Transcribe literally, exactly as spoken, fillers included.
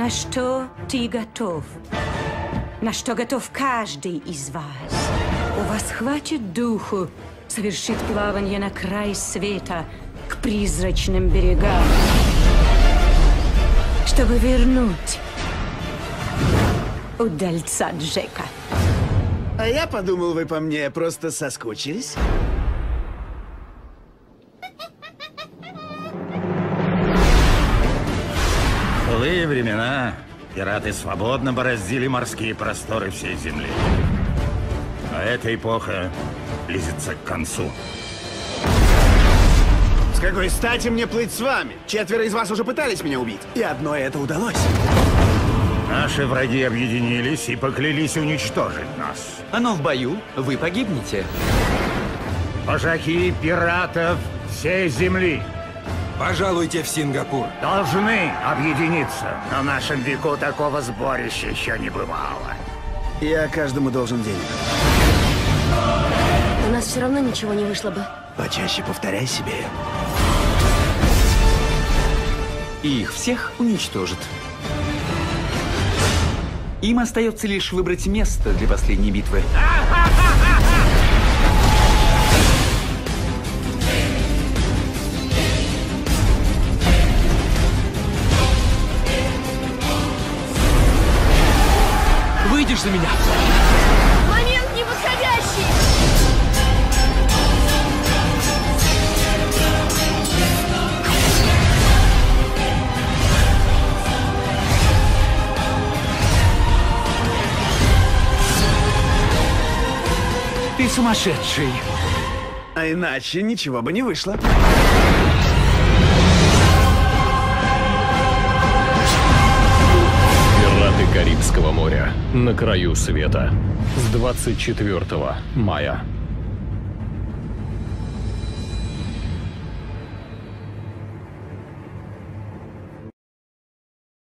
На что ты готов? На что готов каждый из вас? У вас хватит духу совершить плавание на край света к призрачным берегам, чтобы вернуть удальца Джека? А я подумал, вы по мне просто соскучились. В былые времена пираты свободно бороздили морские просторы всей земли. А эта эпоха близится к концу. С какой стати мне плыть с вами? Четверо из вас уже пытались меня убить, и одно это удалось. Наши враги объединились и поклялись уничтожить нас. Но в бою вы погибнете. Вожаки пиратов всей земли Пожалуйте в Сингапур. должны объединиться. На нашем веку такого сборища еще не бывало. Я каждому должен денег. У нас все равно ничего не вышло бы. Почаще повторяй себе. И их всех уничтожат. Им остается лишь выбрать место для последней битвы. Выйдешь за меня? Момент неподходящий! Ты сумасшедший. А иначе ничего бы не вышло. Пираты Карибского моря. На краю света. С двадцать четвёртого мая.